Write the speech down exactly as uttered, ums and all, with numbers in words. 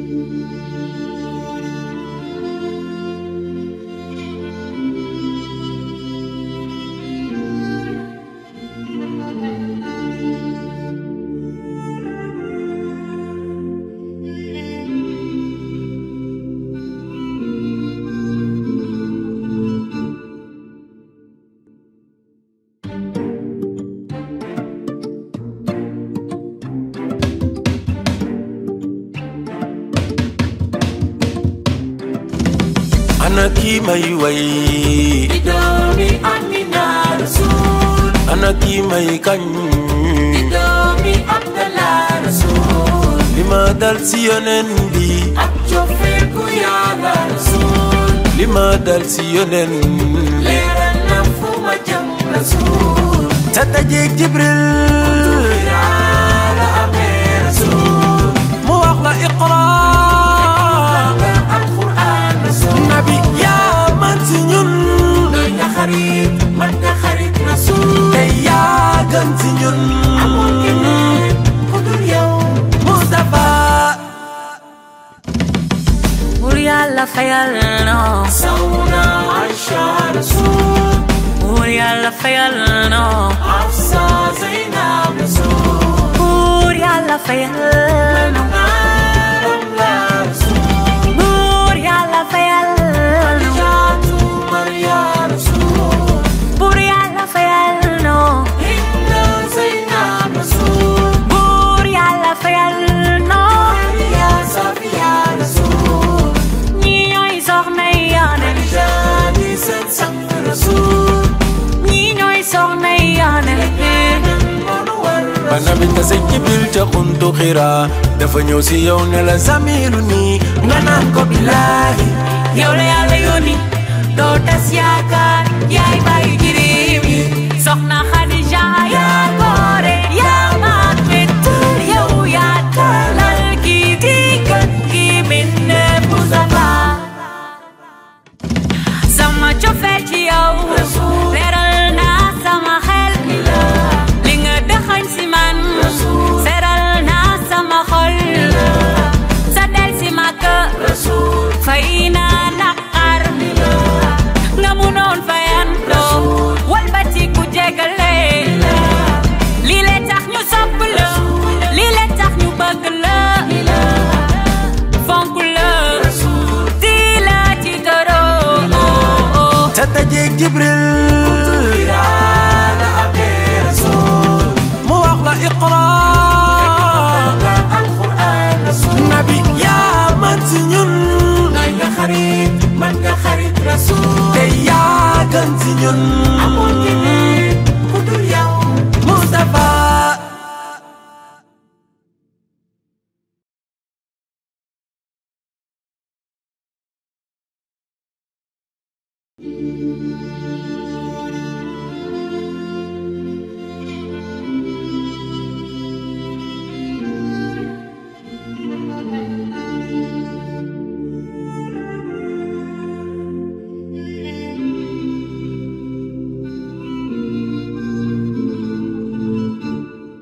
Ana ki may way di doomi Amina Rasul. Ana ki may kañ di doomi Abdallah Rasul. li ma dal si yonen bi ak cofeel ku Yàlla Rasul. li ma dal si yonen leeral na fu ma jëm Rasul. ta dajeek Jibril la amee Rasul. mu wax la iqra alquran Rasul. nabi yaa man si ñun doy nga xarit man nga xarit Rasul. te yaa gën si ñun amul keneen ku dul yow Mustafa. Buur Yàlla fayal no Sawna Aisha Rasul. Buur Yàlla fayal no Hafsa Zainab Rasul. Buur Yàlla fayal no Ramla Rasul. Buur Yàlla fayal no Jaatu Maria Rasul. Buur Yàlla fayal no Hinda Zainab Rasul. Buur Yàlla fayal no Maria Safiya Rasul. ñi ñooy soxna Yonent Jadi seen sang Rasul. ñi ñooy soxna Yonent Monu war ba nabi tase Jibril ca xuntu Xira dafa ñëw si yow ne la zamilu nii nga naan ko billaahi yow la Yàlla yónni doo tas yaakaar yaay bàyyi jirim yi soxna Xadija yaa góore yaa mat wettul yow yaa dalal ki di gën ki bind Mustafa sama cofeel ci yow leeral naa sama xel li nga dëxañ si man seral naa sama xol sa del si Makka fay naa naqar nga munoon fayantoo walbati ku jégale lii le tax ñu sopp la lii le tax ñu bëgg la fonk la di la ci toroo ta dajeek Jibril la amee Rasul. mu wax la iqra alquran Rasul. nabi yaa man si ñun doy nga xarit man nga xarit Rasul. te yaa gën si ñun amul keneen ku dul yow Mustafa. Thank you.